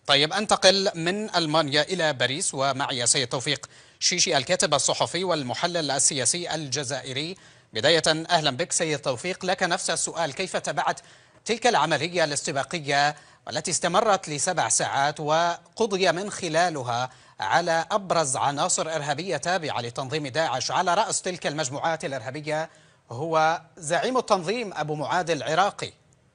طيب أنتقل من ألمانيا إلى باريس، ومعي سيد توفيق شيشي الكاتب الصحفي والمحلل السياسي الجزائري. بداية أهلا بك سيد توفيق، لك نفس السؤال: كيف تابعت تلك العملية الاستباقية والتي استمرت ل7 ساعات وقضي من خلالها على أبرز عناصر إرهابية تابعة لتنظيم داعش؟ على رأس تلك المجموعات الإرهابية هو زعيم التنظيم أبو معاذ العراقي.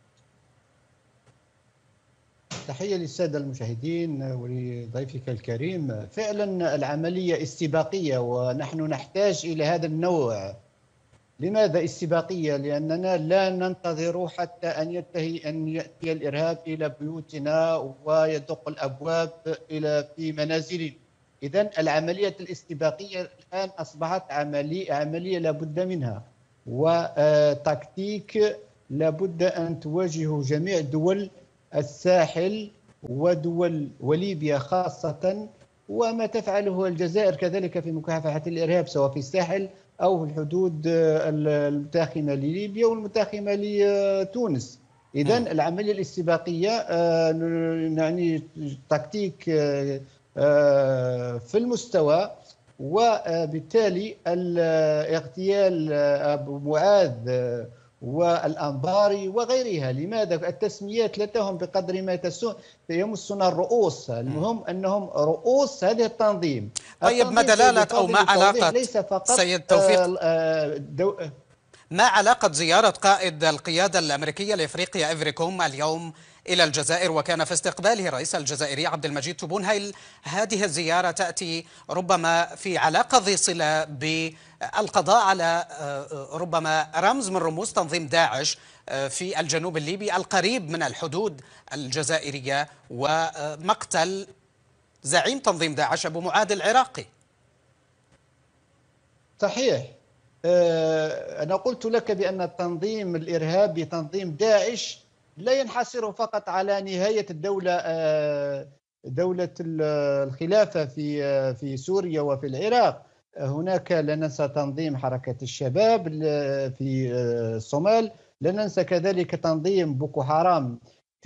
تحية للسادة المشاهدين ولضيفك الكريم. فعلا العملية استباقية ونحن نحتاج إلى هذا النوع. لماذا استباقية؟ لأننا لا ننتظر حتى أن يأتي الإرهاب إلى بيوتنا ويدق الأبواب في منازلنا. إذن العملية الاستباقية الآن أصبحت عملية لابد منها، وتكتيك لابد أن تواجه جميع دول الساحل ودول وليبيا خاصة، وما تفعله الجزائر كذلك في مكافحة الإرهاب سواء في الساحل أو في الحدود المتاخمة لليبيا والمتاخمة لتونس. إذن العملية الاستباقية يعني تكتيك في المستوى، وبالتالي اغتيال أبو معاذ والأنباري وغيرها. لماذا؟ التسميات لا تهم بقدر ما يمسنا الرؤوس، المهم أنهم رؤوس هذا التنظيم. طيب، ما دلالة أو ما علاقة ليس فقط سيد توفيق ما علاقة زيارة قائد القيادة الأمريكية لإفريقيا إفريكوم اليوم إلى الجزائر وكان في استقباله الرئيس الجزائري عبد المجيد تبون؟ هذه الزيارة تأتي ربما في علاقة ذي صلة بالقضاء على ربما رمز من رموز تنظيم داعش في الجنوب الليبي القريب من الحدود الجزائرية، ومقتل زعيم تنظيم داعش أبو معاذ العراقي. صحيح. أنا قلت لك بأن التنظيم الإرهابي تنظيم داعش لا ينحصر فقط على نهاية دولة الخلافة في سوريا وفي العراق. هناك لا ننسى تنظيم حركة الشباب في الصومال، لا ننسى كذلك تنظيم بوكو حرام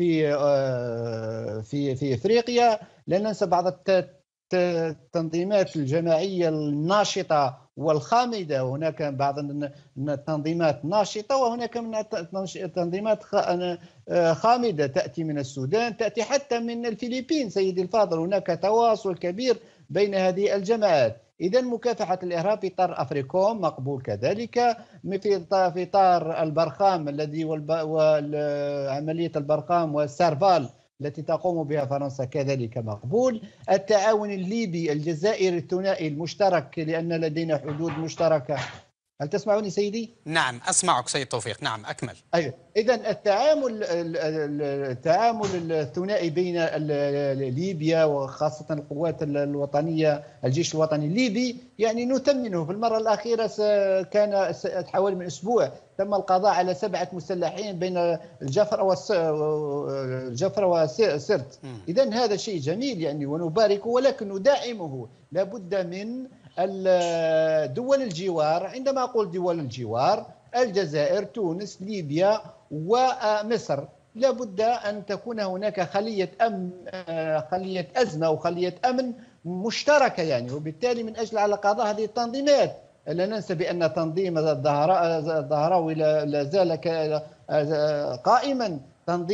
في افريقيا، لا ننسى بعض التنظيمات الجماعية الناشطة والخامدة. هناك بعض التنظيمات ناشطة وهناك من تنظيمات خامدة تأتي من السودان، تأتي حتى من الفلبين. سيدي الفاضل، هناك تواصل كبير بين هذه الجماعات. إذا مكافحة الإرهاب في إطار أفريكوم مقبول، كذلك في إطار البرخام الذي وعملية البرخام والسارفال التي تقوم بها فرنسا كذلك مقبول. التعاون الليبي الجزائري الثنائي المشترك، لأن لدينا حدود مشتركة. هل تسمعني سيدي؟ نعم أسمعك سيد توفيق، نعم أكمل. أيوة. إذن التعامل الثنائي بين ليبيا وخاصة القوات الوطنية، الجيش الوطني الليبي، يعني نثمنه. في المرة الأخيرة كان حوالي من أسبوع تم القضاء على 7 مسلحين بين الجفرة وسرت. إذن هذا شيء جميل يعني ونباركه، ولكن ندعمه. لابد من دول الجوار. عندما أقول دول الجوار، الجزائر، تونس، ليبيا ومصر، لابد أن تكون هناك خلية أزمة وخلية أمن مشتركة يعني. وبالتالي من أجل على قضاء هذه التنظيمات، لا ننسى بأن تنظيم الظهراوي لا زال قائما،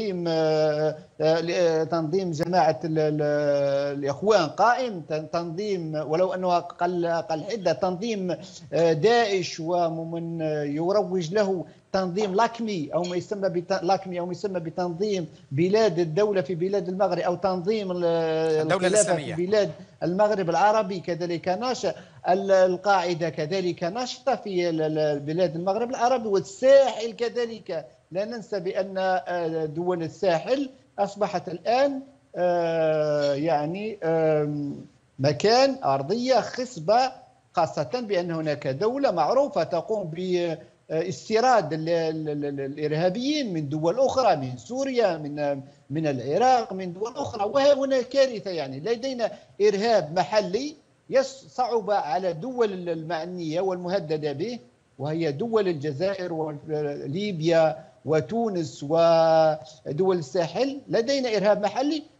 تنظيم جماعة الإخوان قائم، تنظيم ولو أنه أقل حدة، تنظيم داعش ومن يروج له تنظيم لاكمي أو ما يسمى بتنظيم بلاد الدولة في بلاد المغرب، أو تنظيم الخلافة في بلاد المغرب العربي كذلك ناشئ. القاعدة كذلك ناشطة في بلاد المغرب العربي والساحل كذلك. لا ننسى بأن دول الساحل أصبحت الآن يعني مكان أرضية خصبة، خاصة بأن هناك دولة معروفة تقوم باستيراد الإرهابيين من دول أخرى، من سوريا، من العراق، من دول أخرى. وهنا كارثة يعني. لدينا إرهاب محلي يصعب على الدول المعنية والمهددة به، وهي دول الجزائر وليبيا وتونس ودول الساحل. لدينا إرهاب محلي،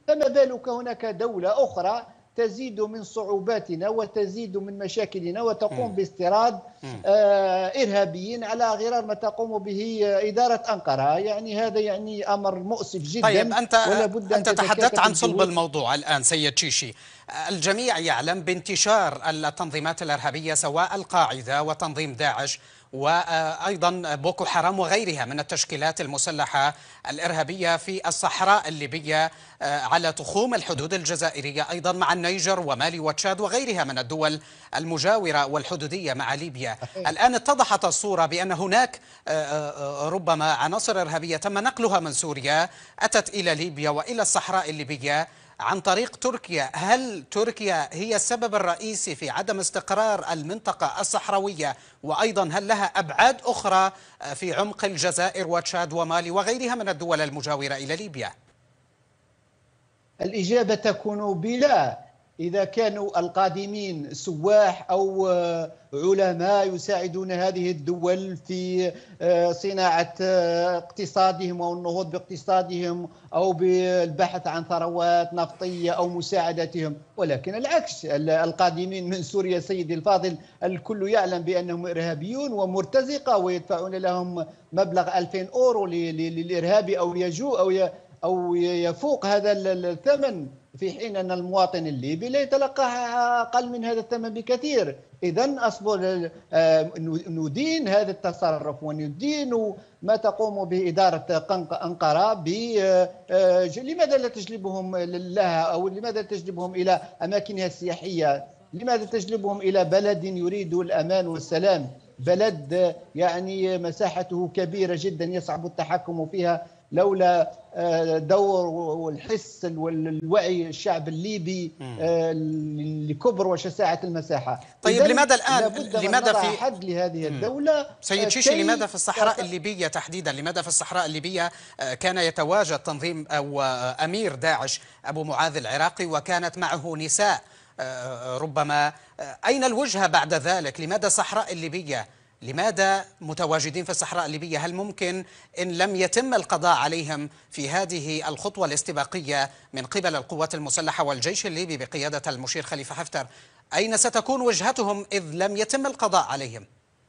فما بالك هناك دولة أخرى تزيد من صعوباتنا وتزيد من مشاكلنا وتقوم باستيراد إرهابيين على غرار ما تقوم به إدارة أنقرة. يعني هذا يعني أمر مؤسف جدا. طيب ولا بد أن أنت تحدثت عن صلب الجهود. الموضوع الآن سيد شيشي. الجميع يعلم بانتشار التنظيمات الإرهابية سواء القاعدة وتنظيم داعش وأيضا بوكو حرام وغيرها من التشكيلات المسلحة الإرهابية في الصحراء الليبية على تخوم الحدود الجزائرية أيضا مع النيجر ومالي وتشاد وغيرها من الدول المجاورة والحدودية مع ليبيا. الآن اتضحت الصورة بأن هناك ربما عناصر إرهابية تم نقلها من سوريا أتت إلى ليبيا وإلى الصحراء الليبية عن طريق تركيا. هل تركيا هي السبب الرئيسي في عدم استقرار المنطقة الصحراوية، وأيضا هل لها أبعاد أخرى في عمق الجزائر وتشاد ومالي وغيرها من الدول المجاورة إلى ليبيا؟ الإجابة تكون بلا. إذا كانوا القادمين سواح أو علماء يساعدون هذه الدول في صناعة اقتصادهم أو النهوض باقتصادهم أو بالبحث عن ثروات نفطية أو مساعدتهم، ولكن العكس. القادمين من سوريا سيدي الفاضل الكل يعلم بأنهم إرهابيون ومرتزقة ويدفعون لهم مبلغ 2000 أورو للإرهابي أو يفوق هذا الثمن، في حين أن المواطن الليبي لا يتلقى أقل من هذا الثمن بكثير. إذن أصبر ندين هذا التصرف وندين ما تقوم به إدارة أنقرة. لماذا لا تجلبهم لها، أو لماذا تجلبهم إلى أماكنها السياحية؟ لماذا تجلبهم إلى بلد يريد الأمان والسلام؟ بلد يعني مساحته كبيرة جدا يصعب التحكم فيها لولا دور والحس والوعي الشعب الليبي لكبر وشساعة المساحة. طيب لماذا الآن لماذا في حد لهذه الدولة سيد شيشي؟ لماذا في الصحراء الليبية تحديدا؟ لماذا في الصحراء الليبية كان يتواجد تنظيم أو أمير داعش أبو معاذ العراقي وكانت معه نساء ربما؟ أين الوجهة بعد ذلك؟ لماذا الصحراء الليبية؟ لماذا متواجدين في الصحراء الليبية؟ هل ممكن إن لم يتم القضاء عليهم في هذه الخطوة الاستباقية من قبل القوات المسلحة والجيش الليبي بقيادة المشير خليفة حفتر، أين ستكون وجهتهم إذ لم يتم القضاء عليهم؟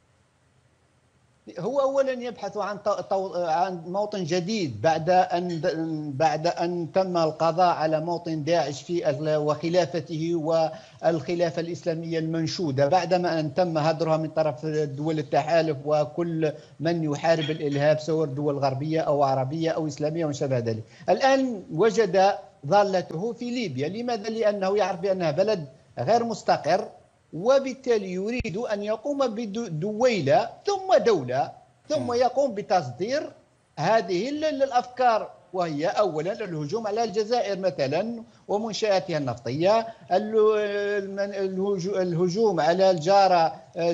هو أولا يبحث عن موطن جديد بعد أن تم القضاء على موطن داعش وخلافته والخلافة الإسلامية المنشودة، بعدما أن تم هدرها من طرف دول التحالف وكل من يحارب الإرهاب سواء دول غربية أو عربية أو إسلامية وما شابه ذلك. الآن وجد ضالته في ليبيا. لماذا؟ لأنه يعرف بأنها بلد غير مستقر، وبالتالي يريد أن يقوم بدويلة ثم دولة ثم يقوم بتصدير هذه الأفكار، وهي أولا الهجوم على الجزائر مثلا ومنشآتها النفطية، الهجوم على الجارة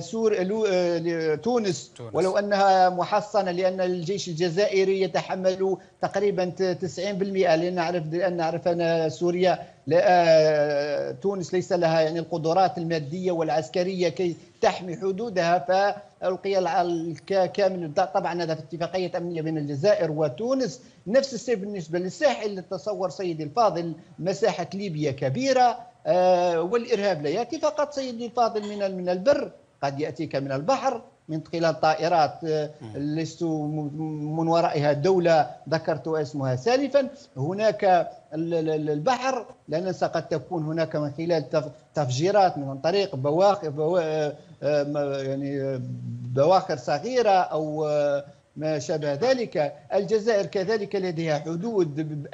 تونس ولو أنها محصنة، لأن الجيش الجزائري يتحمل تقريبا 90%، لأن نعرف أن سوريا تونس ليس لها يعني القدرات المادية والعسكرية كي تحمي حدودها، فألقي كامل. طبعا هذا في اتفاقية أمنية بين الجزائر وتونس. نفس الشيء بالنسبة للساحل. تصور سيدي الفاضل مساحة ليبيا كبيرة، والإرهاب لا يأتي فقط سيدي الفاضل من البر، قد يأتيك من البحر من خلال طائرات لست من ورائها دولة ذكرت اسمها سالفا. هناك البحر لا ننسى قد تكون هناك من خلال تفجيرات من طريق بواخر صغيرة أو ما شابه ذلك. الجزائر كذلك لديها حدود ب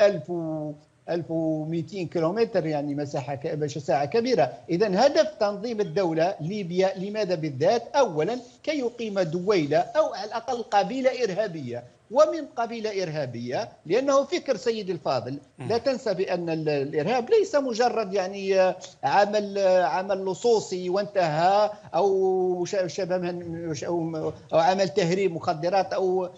1200 كيلومتر، يعني مساحة كبيرة. إذن هدف تنظيم الدولة ليبيا لماذا بالذات؟ أولا كي يقيم دويلة أو على الأقل قبيلة إرهابية، ومن قبيلة إرهابية لأنه فكر سيد الفاضل. لا تنسى بأن الإرهاب ليس مجرد يعني عمل لصوصي وانتهى، أو أو عمل تهريب مخدرات أو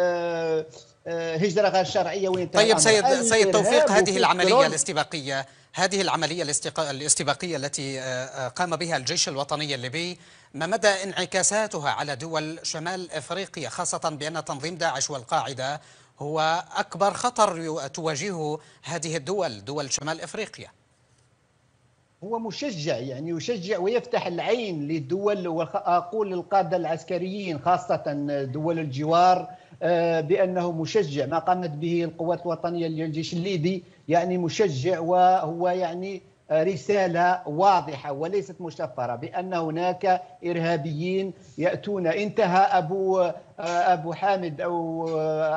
هجرة غير شرعية. طيب سيد توفيق، هذه العملية الاستباقية التي قام بها الجيش الوطني الليبي، ما مدى انعكاساتها على دول شمال أفريقيا، خاصة بأن تنظيم داعش والقاعدة هو أكبر خطر تواجهه هذه الدول، دول شمال إفريقيا؟ هو مشجع، يعني يشجع ويفتح العين للدول، وأقول للقادة العسكريين خاصة دول الجوار بأنه مشجع. ما قامت به القوات الوطنية للجيش الليبي يعني مشجع، وهو يعني رسالة واضحة وليست مشفرة بأن هناك إرهابيين يأتون. انتهى أبو حامد أو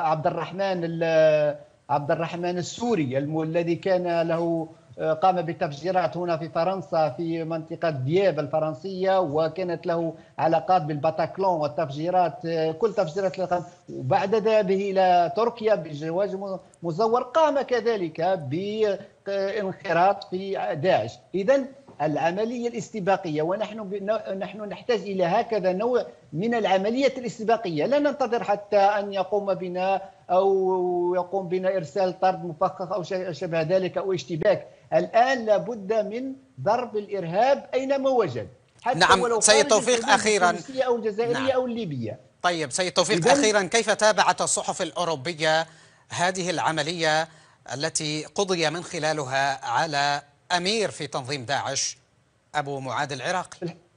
عبد الرحمن السوري الذي كان له قام بتفجيرات هنا في فرنسا في منطقة دياب الفرنسية، وكانت له علاقات بالباتاكلون والتفجيرات، كل تفجيرات. وبعد ذهابه إلى تركيا بجواز مزور قام كذلك بانخراط في داعش. إذن العملية الاستباقية، ونحن نحتاج إلى هكذا نوع من العملية الاستباقية. لا ننتظر حتى أن يقوم بنا أو يقوم بنا إرسال طرد مفخخ أو شبه ذلك أو اشتباك. الآن لابد من ضرب الإرهاب أينما وجد، حتى نعم ولو سيد خارج توفيق أخيرا. التونسية أو الجزائرية نعم. أو الليبية. طيب سيد توفيق أخيرا، كيف تابعت الصحف الأوروبية هذه العملية التي قضي من خلالها على أمير في تنظيم داعش أبو معاذ العراقي؟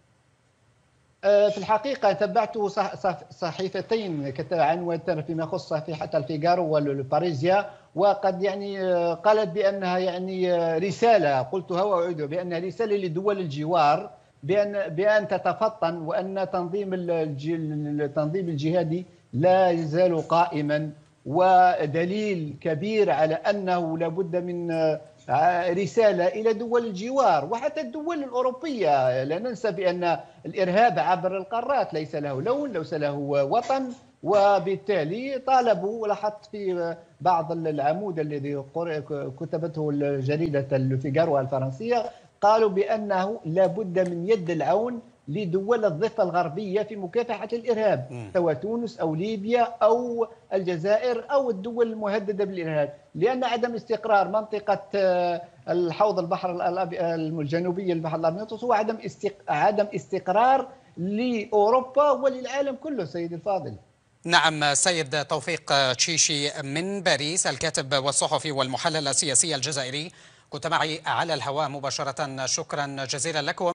في الحقيقة تبعت صحيفتين عنوان فيما يخص صحيفة الفيغارو والباريزيا، وقد يعني قالت بأنها يعني رسالة، قلتها وأعيدها، بأنها رسالة لدول الجوار بأن تتفطن، وأن التنظيم الجهادي لا يزال قائما، ودليل كبير على أنه لابد من رسالة إلى دول الجوار وحتى الدول الأوروبية. لا ننسى بأن الإرهاب عبر القارات ليس له لون، ليس له وطن، وبالتالي طالبوا، ولاحظت في بعض العمود الذي كتبته جريدة الفيغارو الفرنسية، قالوا بأنه لابد من يد العون لدول الضفة الغربية في مكافحة الإرهاب، سواء تونس أو ليبيا أو الجزائر أو الدول المهددة بالإرهاب، لأن عدم استقرار منطقة الحوض البحر الجنوبي البحر الأبيض هو عدم استقرار لأوروبا وللعالم كله. سيدي الفاضل. نعم سيد توفيق تشيشي من باريس، الكاتب والصحفي والمحلل السياسي الجزائري، كنت معي على الهواء مباشرة. شكرا جزيلا لك.